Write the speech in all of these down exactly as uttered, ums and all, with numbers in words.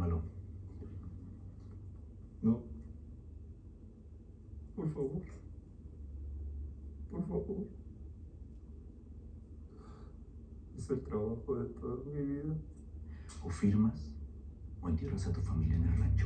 fírmalo. No. Por favor. Por favor. Es el trabajo de toda mi vida. O firmas o entierras a tu familia en el rancho.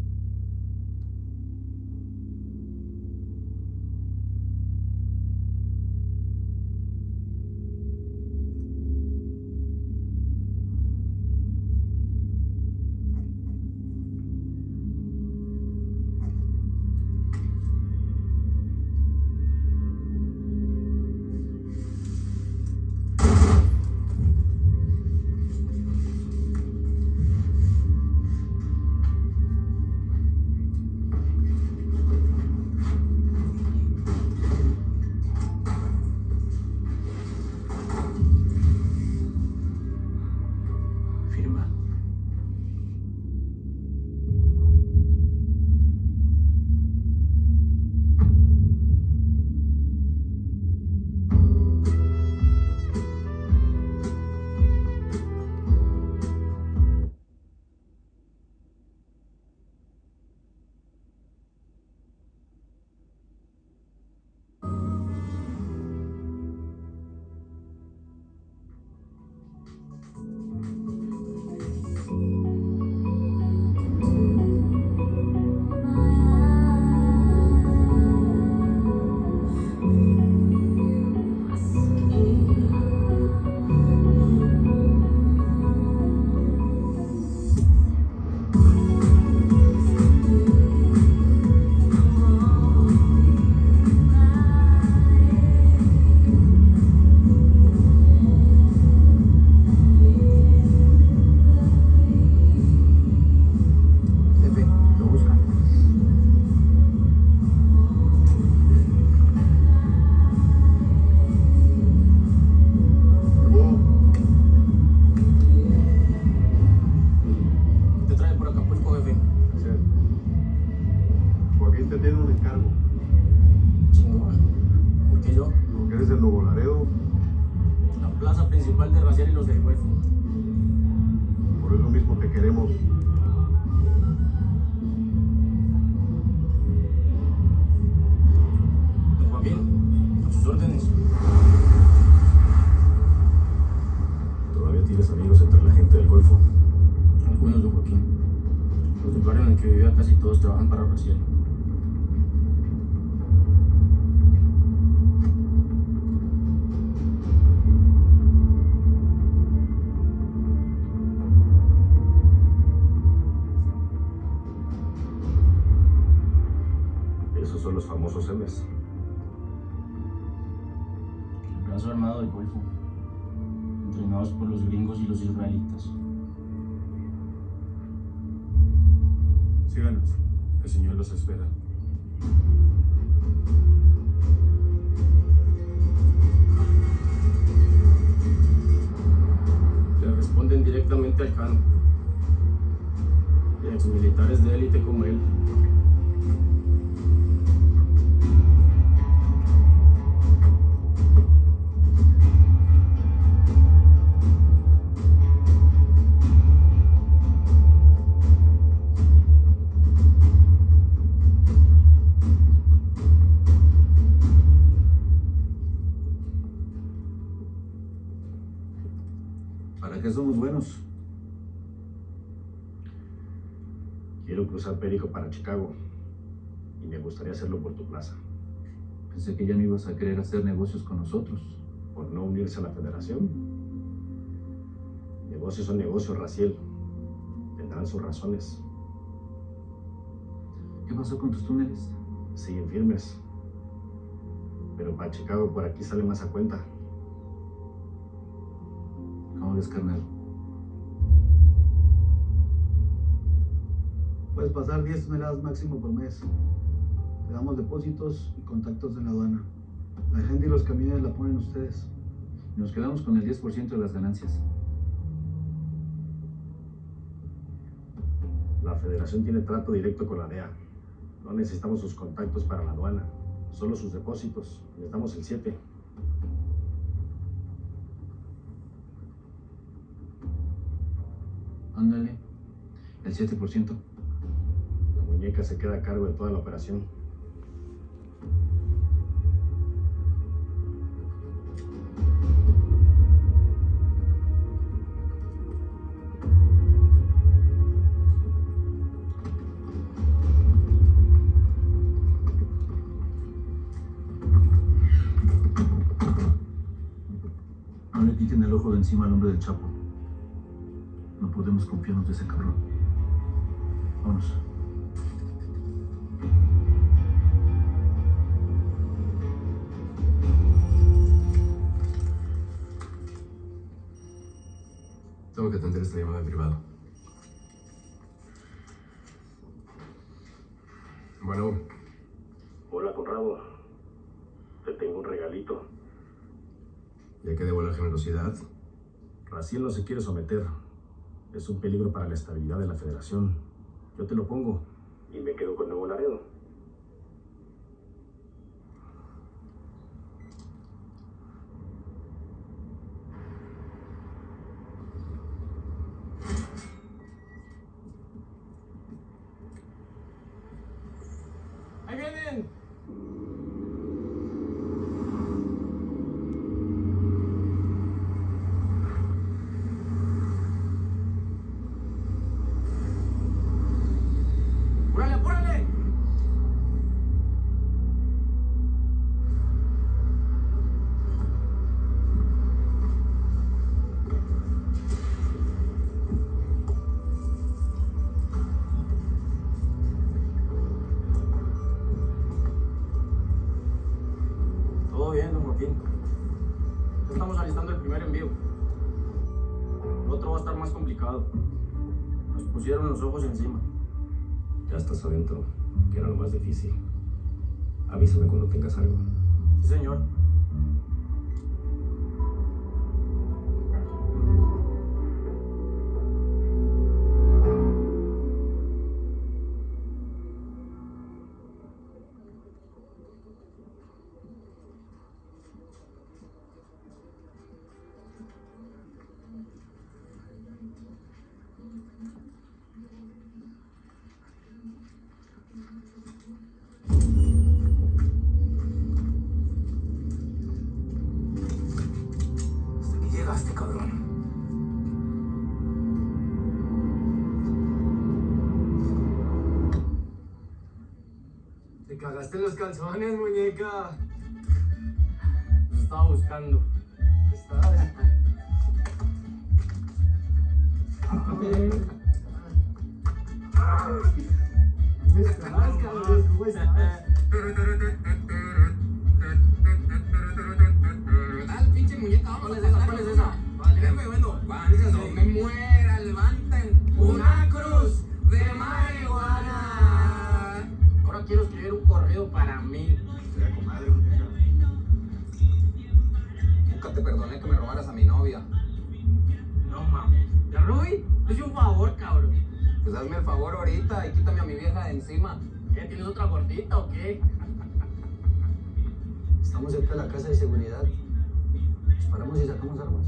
Tiene un encargo. Chingón. ¿Por qué yo? Porque eres el Nuevo Laredo. La plaza principal de Raciel y los del Golfo. Por eso mismo te queremos. Don Joaquín, a sus órdenes. ¿Todavía tienes amigos entre la gente del Golfo? Algunos, don Joaquín. Los del barrio en el que vivía casi todos trabajan para Raciel. Esos son los famosos M's. El brazo armado del Golfo, entrenados por los gringos y los israelitas. Síganos. El señor los espera. Le responden directamente al Cano. Y exmilitares de élite como él. ¿Para qué somos buenos? Quiero cruzar Perico para Chicago y me gustaría hacerlo por tu plaza. Pensé que ya no ibas a querer hacer negocios con nosotros. ¿Por no unirse a la federación? Negocios son negocios, Raciel. Tendrán sus razones. ¿Qué pasó con tus túneles? Siguen firmes. Pero para Chicago por aquí sale más a cuenta. ¿Cómo ves, carnal? Puedes pasar diez toneladas máximo por mes. Te damos depósitos y contactos en la aduana. La gente y los camiones la ponen ustedes. Y nos quedamos con el diez por ciento de las ganancias. La federación tiene trato directo con la D E A. No necesitamos sus contactos para la aduana, solo sus depósitos. Les damos el siete. Ándale. El siete por ciento. La muñeca se queda a cargo de toda la operación. No le quiten el ojo de encima al hombre del Chapo. No podemos confiarnos de ese cabrón. Vámonos. Tengo que atender esta llamada en privado. Bueno, Hola, Conrado. Te tengo un regalito. ya que debo la generosidad, Raciel no se quiere someter. Es un peligro para la estabilidad de la federación. Yo te lo pongo y me quedo con Nuevo Laredo. ¡Ahí vienen! ¡Apúrale, apúrale! Todo bien, don Joaquín. Ya estamos alistando el primer envío. El otro va a estar más complicado. Nos pusieron los ojos encima. Ya estás adentro, que era lo más difícil. Avísame cuando tengas algo. Sí, señor. Hasta que llegaste, cabrón. te cagaste los calzones, muñeca. Los estaba buscando. ¿Estás? ¿Cómo estás, cabrón? ¿Cómo estás? Dale, pinche muñeca, vamos ¿Cuál a es esa? pasar. ¿Cuál es esa? Vale, bueno, cuando me muera, levanten una cruz de marihuana. Ahora quiero escribir un corrido para mí. Sería comadre, muñeca. Nunca te perdoné que me robaras a mi novia. No mames. ¿Ya, Ruby? Te hice un favor, cabrón. Pues hazme el favor ahorita y quítame a mi vieja de encima. ¿Qué? ¿Tienes otra gordita o qué? Estamos cerca de la casa de seguridad. Nos paramos y sacamos armas.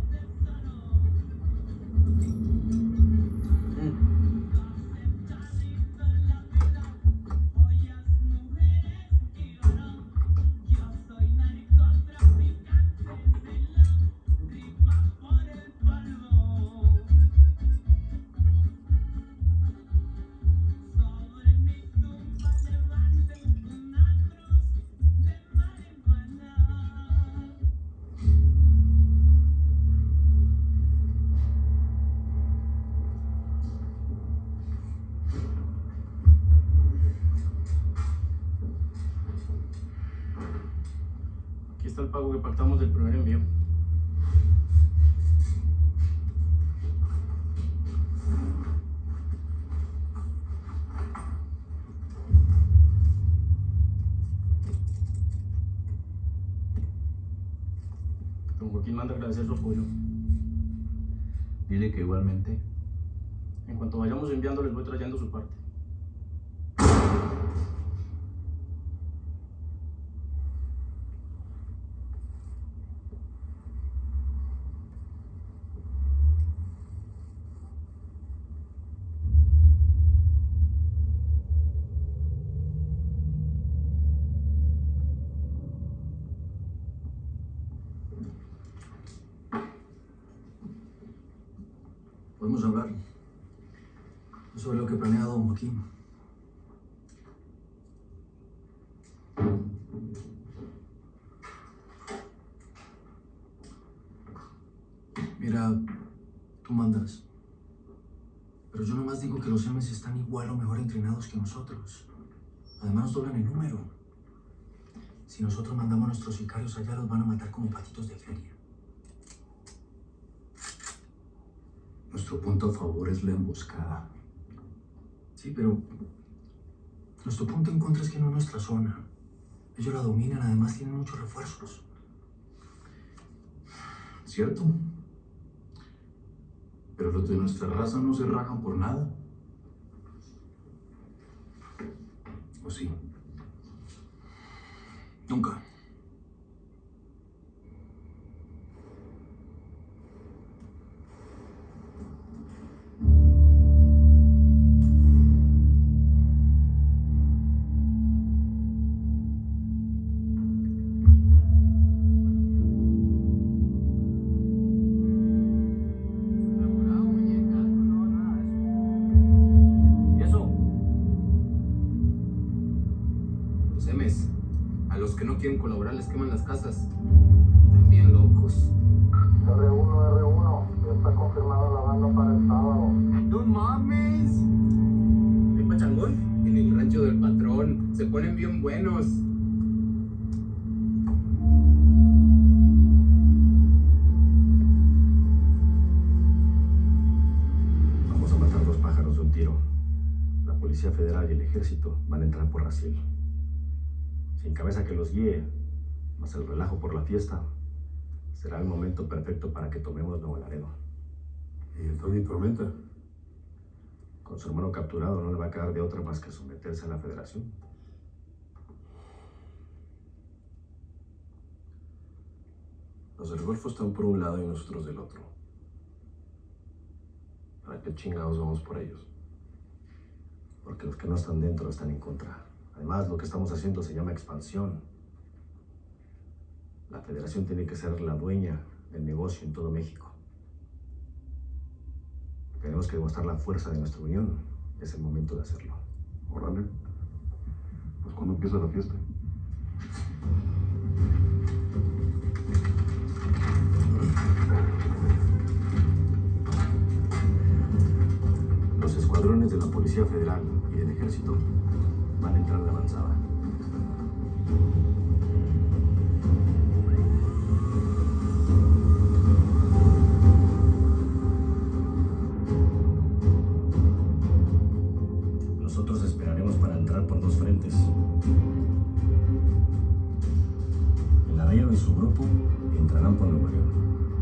Aquí está el pago que pactamos del primer envío. Don Joaquín manda agradecer su apoyo. Dile que igualmente. En cuanto vayamos enviando, les voy trayendo su parte. Eso es lo que planea don Joaquín. Mira, tú mandas. Pero yo nomás digo que los Emes están igual o mejor entrenados que nosotros. Además nos doblan el número. Si nosotros mandamos a nuestros sicarios allá, los van a matar como patitos de feria. Nuestro punto a favor es la emboscada. Sí, pero nuestro punto en contra es que no es nuestra zona. Ellos la dominan, además tienen muchos refuerzos. ¿Cierto? Pero los de nuestra raza no se rajan por nada. ¿O sí? Nunca. Quieren colaborar, les queman las casas. Están bien locos. R uno, R uno, ya está confirmada la banda para el sábado. ¡No mames! ¿Hay pachangón? En el rancho del patrón. Se ponen bien buenos. Vamos a matar dos pájaros de un tiro. La Policía Federal y el Ejército van a entrar por Brasil. Sin cabeza que los guíe, más el relajo por la fiesta, será el momento perfecto para que tomemos Nuevo Laredo. ¿Y el Tony Tormenta? Con su hermano capturado no le va a quedar de otra más que someterse a la Federación. Los del Golfo están por un lado y nosotros del otro. ¿Para qué chingados vamos por ellos? Porque los que no están dentro están en contra. Además, lo que estamos haciendo se llama expansión. La Federación tiene que ser la dueña del negocio en todo México. Tenemos que demostrar la fuerza de nuestra unión. Es el momento de hacerlo. Órale. Pues ¿cuándo empieza la fiesta? Los escuadrones de la Policía Federal y del Ejército van a entrar de avanzada. Nosotros esperaremos para entrar por dos frentes. El Laredo y su grupo entrarán por Nuevo León.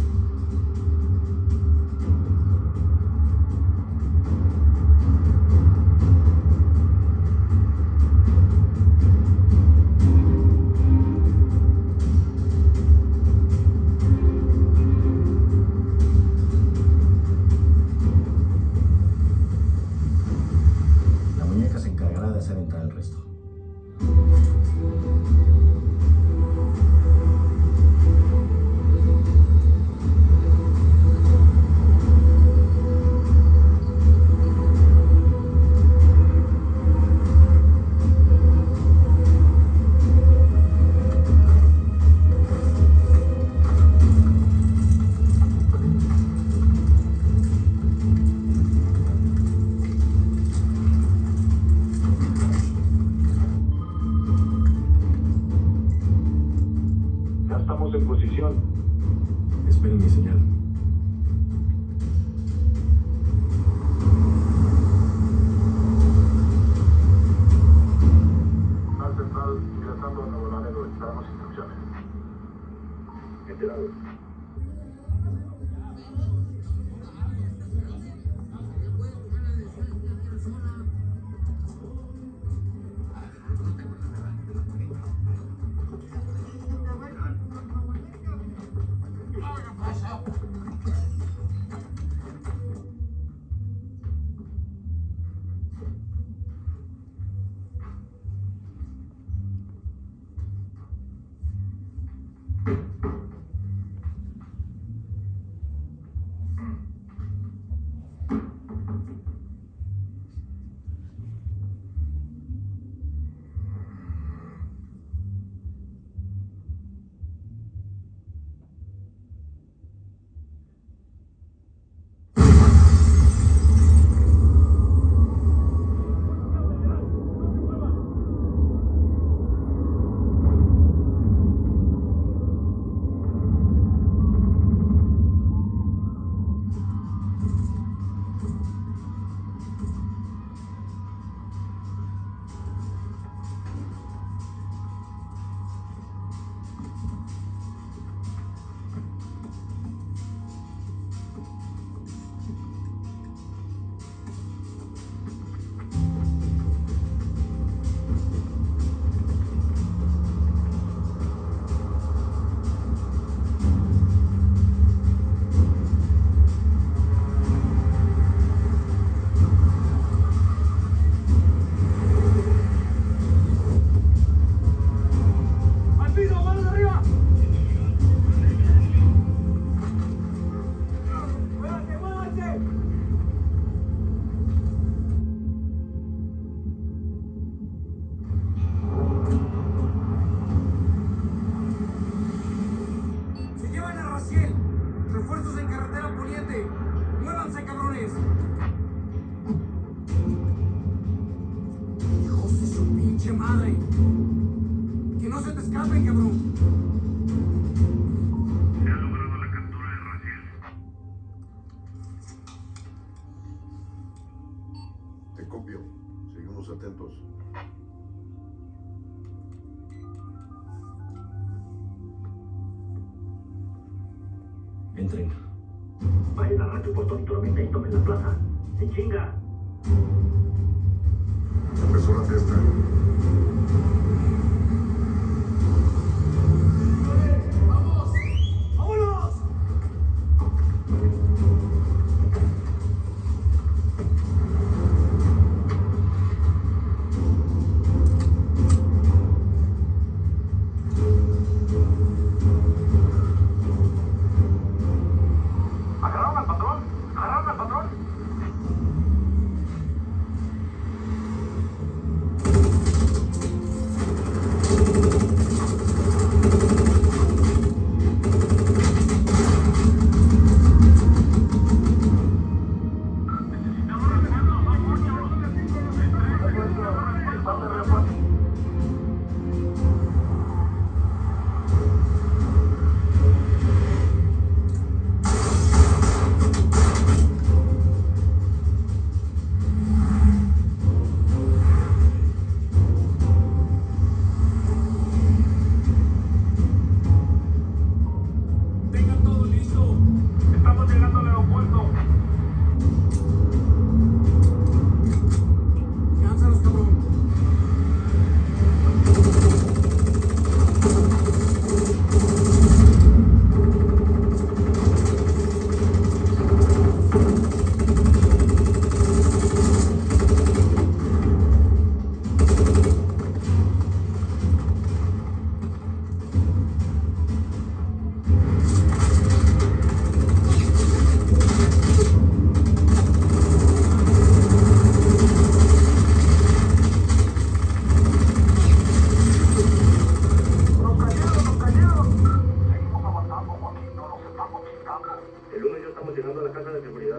Hacer entrar el resto. En posición. Esperen mi señal. Al central, ingresando a Nuevo Laredo, esperamos instrucciones. Enterado. ¡Pinche madre! ¡Que no se te escapen, cabrón! Se ha logrado la captura de Raziel. Te copio. Seguimos atentos. Entren. Vayan al rancho por Tony Tormenta y tomen la plaza. ¡En chinga! Empezó la fiesta. ¿Agarraron al patrón? ¿Agarraron al patrón? ¡Tengan todo listo! Estamos llegando al aeropuerto. ¡Lánzalos, cabrón! ¡Nos cayeron, nos cayeron! Seguimos avanzando, Joaquín, no nos estamos chingando. El uno y yo estamos llegando a la casa de seguridad.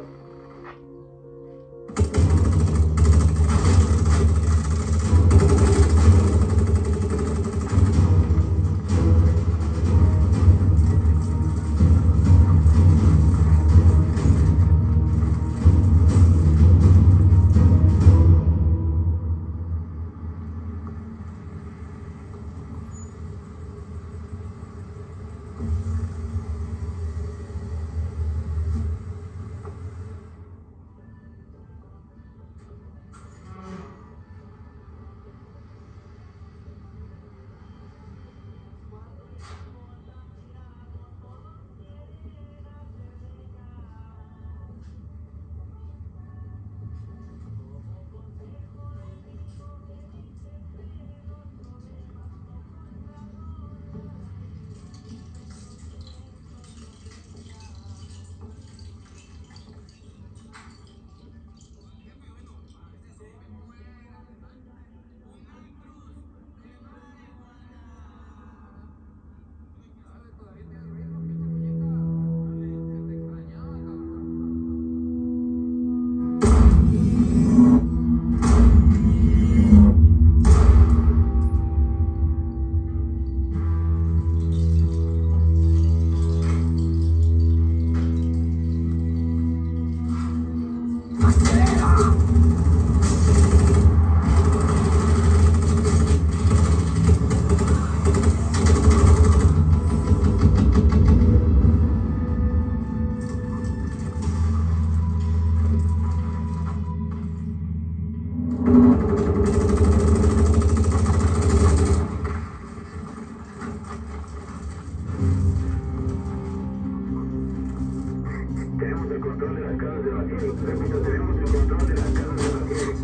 Tenemos el control de las casas de Brasil. Repito, tenemos el control de las casas de Brasil.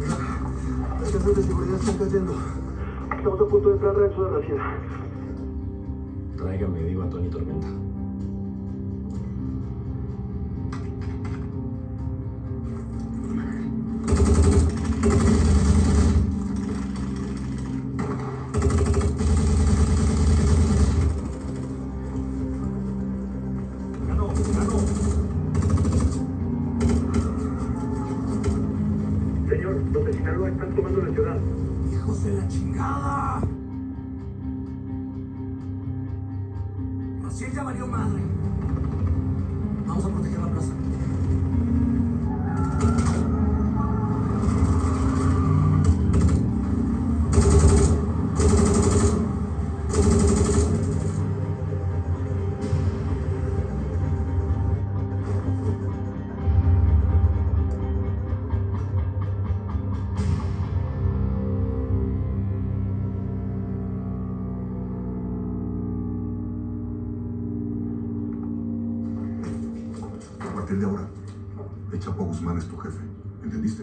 Las casas de seguridad están cayendo. Estamos a punto de entrar al rancho de Brasil. Tráigame vivo a Tony Tormenta. Señor, los de Sinaloa están tomando la ciudad. ¡Hijos de la chingada! Raciel ya valió madre. Vamos a proteger la plaza. A partir de ahora, el Chapo Guzmán es tu jefe. ¿Entendiste?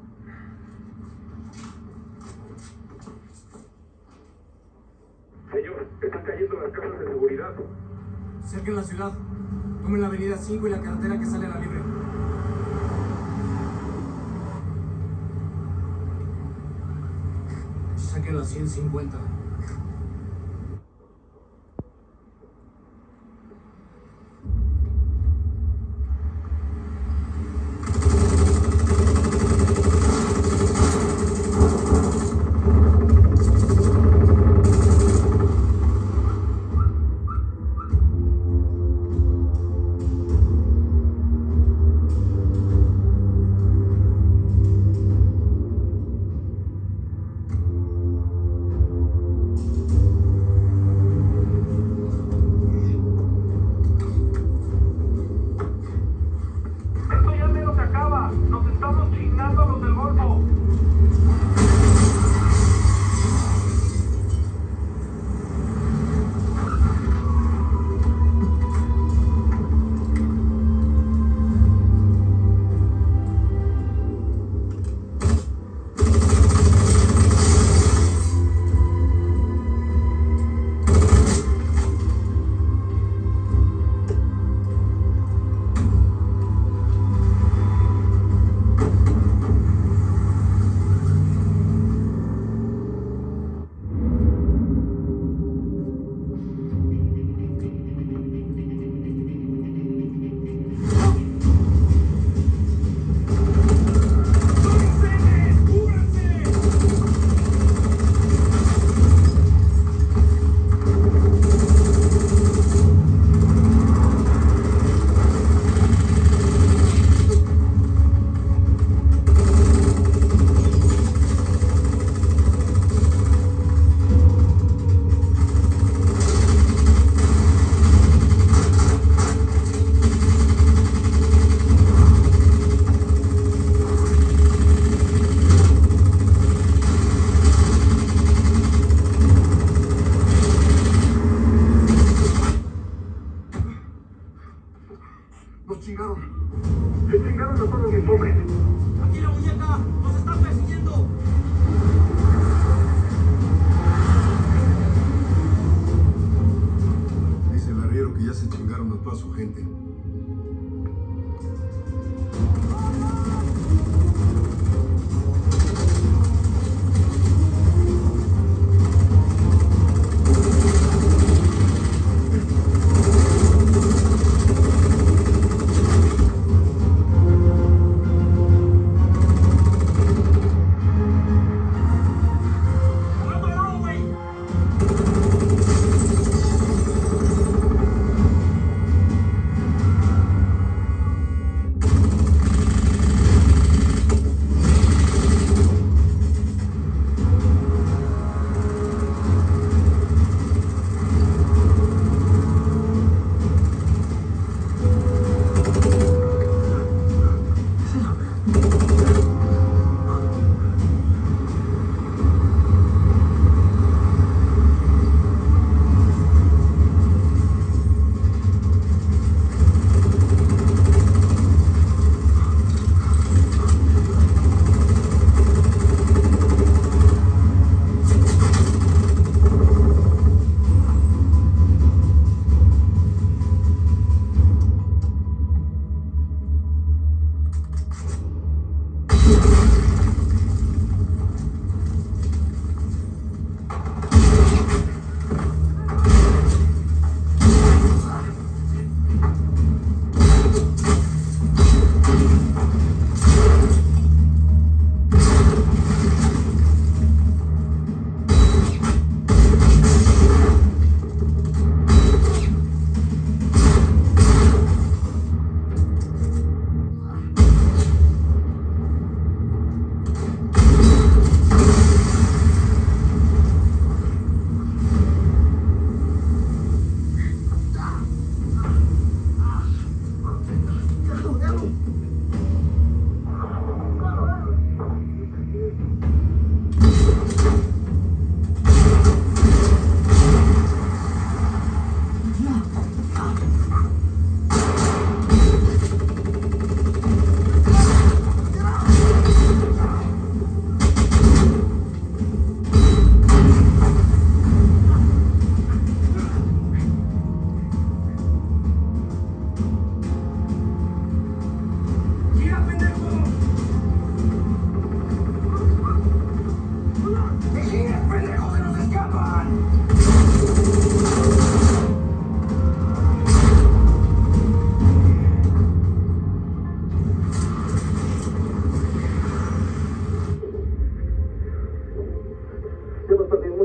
Señor, están cayendo las cámaras de seguridad. Cerquen la ciudad. Tomen la avenida cinco y la carretera que sale a la libre. Saquen la ciento cincuenta.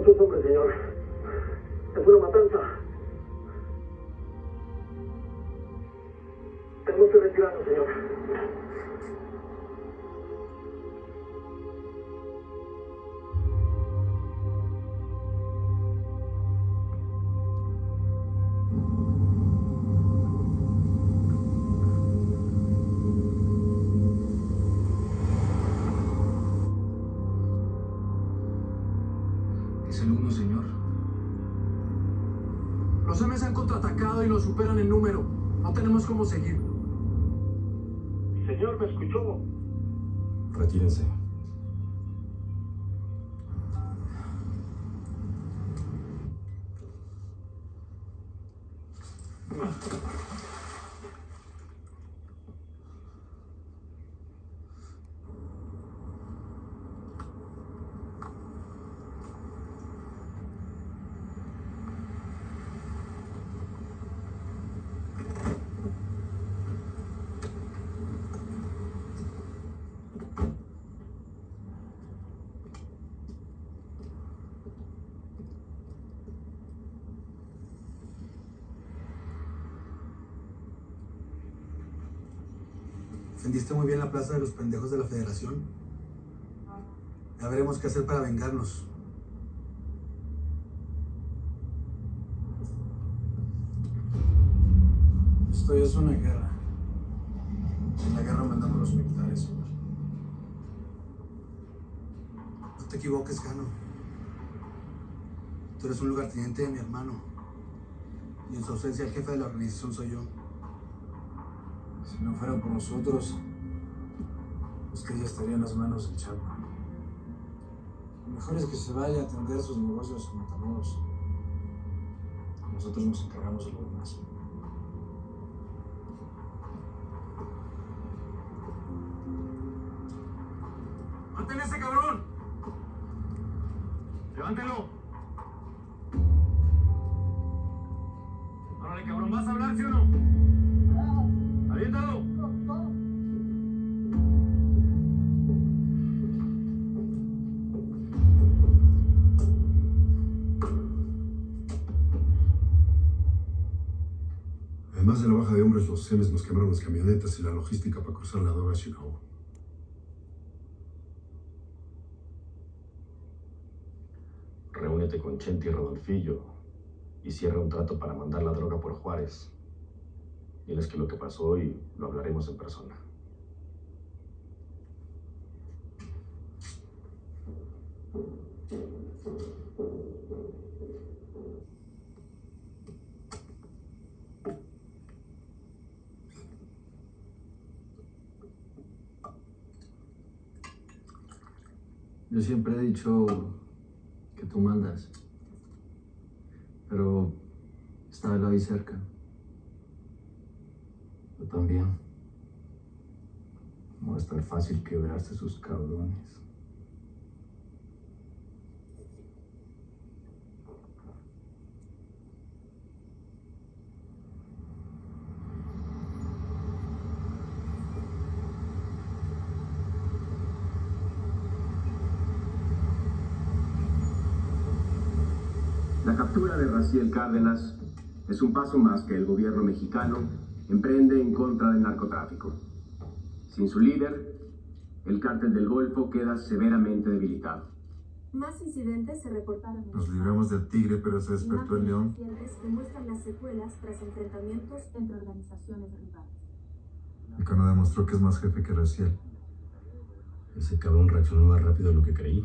¿Cuántos hombres, señor? Es una matanza. Tenemos que retirarnos, señor. Es el uno, señor. Los M S han contraatacado y lo superan en número. No tenemos cómo seguir. Señor, ¿me escuchó? Retírense. Defendiste muy bien la plaza de los pendejos de la Federación. Ya veremos qué hacer para vengarnos. Esto ya es una guerra. En la guerra mandamos los militares, señor. No te equivoques, Cano. Tú eres un lugarteniente de mi hermano. Y en su ausencia el jefe de la organización soy yo. Si no fuera por nosotros, usted ya estaría en las manos del Chapo. Lo mejor es que se vaya a atender sus negocios en Matamoros. Nosotros nos encargamos de lo demás. ¡Maten a ese cabrón! ¡Levántelo! ¡Órale, cabrón! ¿Vas a hablar, sí o no? ¡Aviéntalo! Además de la baja de hombres, los C E M S nos quemaron las camionetas y la logística para cruzar la droga a Chicago. Reúnete con Chente y Rodolfillo y cierra un trato para mandar la droga por Juárez. Diles que lo que pasó hoy lo hablaremos en persona. Yo siempre he dicho que tú mandas, pero esta vez la vi cerca. Yo también. No va a estar fácil quebrarse sus cabrones. La captura de Raciel Cárdenas es un paso más que el gobierno mexicano emprende en contra del narcotráfico. Sin su líder, el cártel del Golfo queda severamente debilitado. Más incidentes se reportaron. Nos libramos del tigre, pero se despertó el león. Que muestran las secuelas tras enfrentamientos entre organizaciones rivales. El Cano demostró que es más jefe que Raciel. Ese cabrón reaccionó más rápido de lo que creí.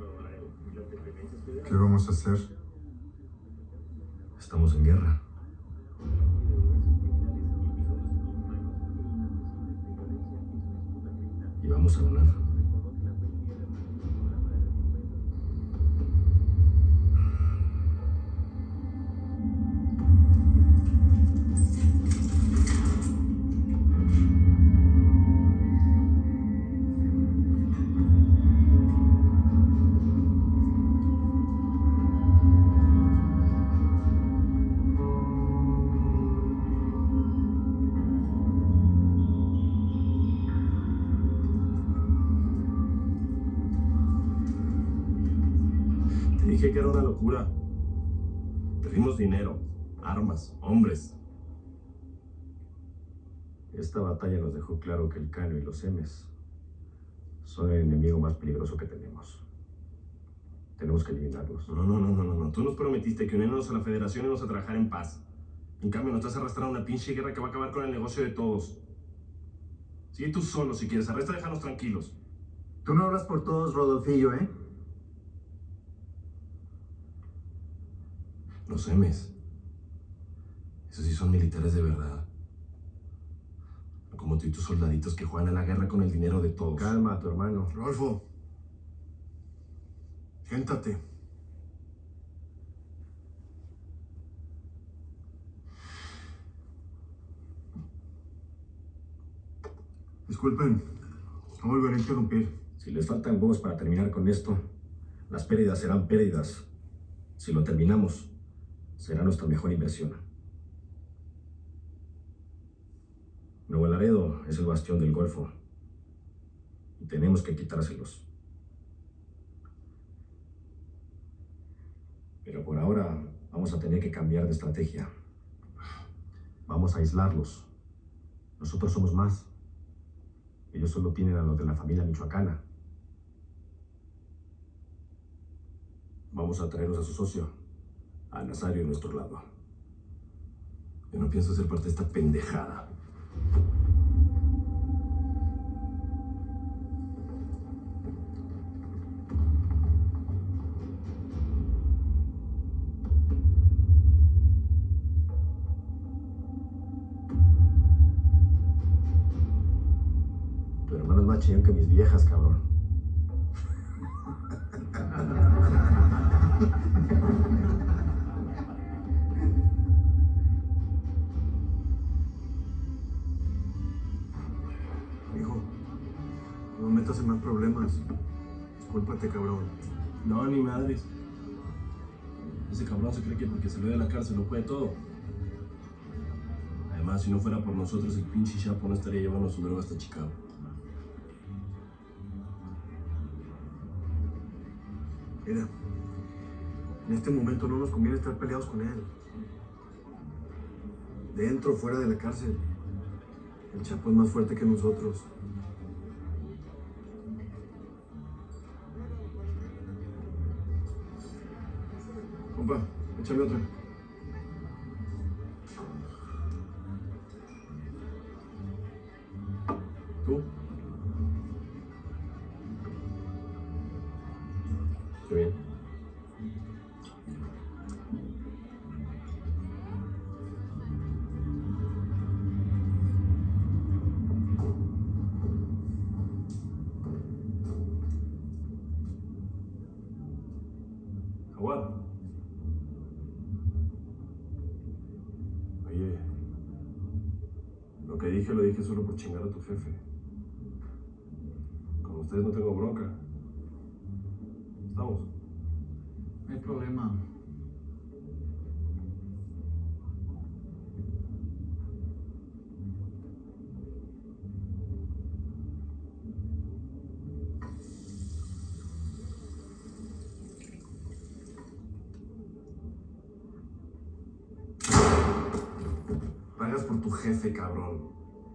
¿Qué vamos a hacer? Estamos en guerra. Y vamos a ganar. Te dije que era una locura. Perdimos dinero, armas, hombres. Esta batalla nos dejó claro que el Cano y los Emes son el enemigo más peligroso que tenemos. Tenemos que eliminarlos. No, no, no, no, no, no. Tú nos prometiste que uniéndonos a la Federación íbamos a trabajar en paz. En cambio, nos estás arrastrando a una pinche guerra que va a acabar con el negocio de todos. Sigue tú solo si quieres. Al resto déjanos tranquilos. Tú no hablas por todos, Rodolfillo, ¿eh? Los Emes. Esos sí son militares de verdad. No como tú y tus soldaditos que juegan a la guerra con el dinero de todos. Calma, tu hermano. Rodolfo. Siéntate. Disculpen, no volveré a interrumpir. Si les faltan huevos para terminar con esto, las pérdidas serán pérdidas. Si lo terminamos, será nuestra mejor inversión. Nuevo Laredo es el bastión del Golfo y tenemos que quitárselos. Pero por ahora vamos a tener que cambiar de estrategia. Vamos a aislarlos. Nosotros somos más. Ellos solo tienen a los de la familia michoacana. Vamos a traernos a su socio, a Nazario, a nuestro lado. Yo no pienso ser parte de esta pendejada. Tu hermano es más chillón que mis viejas, cabrón. Hijo, no metas en más problemas. Discúlpate, cabrón. No, ni madres. Ese cabrón se cree que porque salió de la cárcel lo puede todo. Además, si no fuera por nosotros, el pinche Chapo no estaría llevando su droga hasta Chicago. Mira, en este momento no nos conviene estar peleados con él. Dentro o fuera de la cárcel, el Chapo es más fuerte que nosotros. Compa, échame otra. ¿Tú? Qué bien. Aguad. Oye, lo que dije lo dije solo por chingar a tu jefe. Con ustedes no tengo bronca. ¿Estamos? No hay problema. Pagas por tu jefe, cabrón.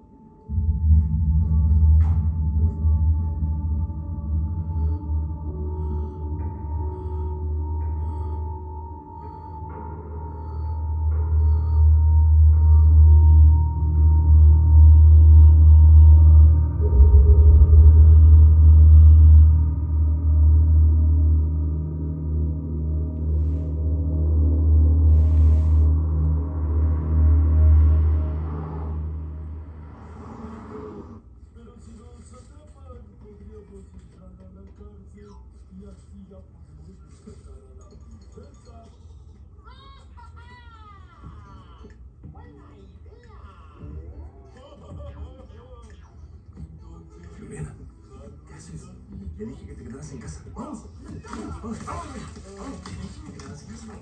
Juliana, ¿qué haces? Le dije que te quedaras en casa. ¡Vamos! ¡Vamos! ¡Vamos! Que te quedaras en casa.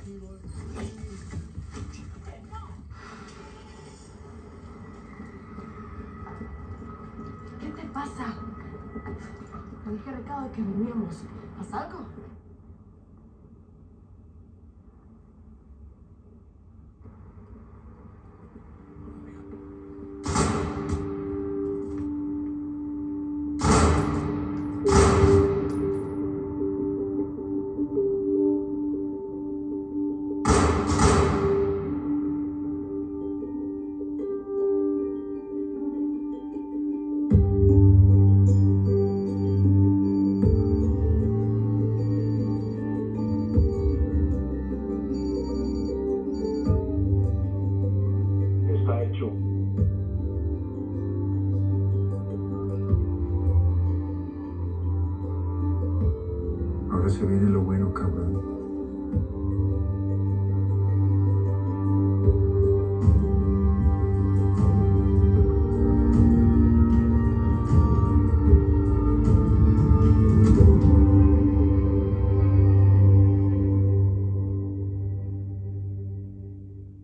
¿Qué te pasa? Te dije recado de que veníamos. ¿Pasa algo? Ahora se viene lo bueno, cabrón.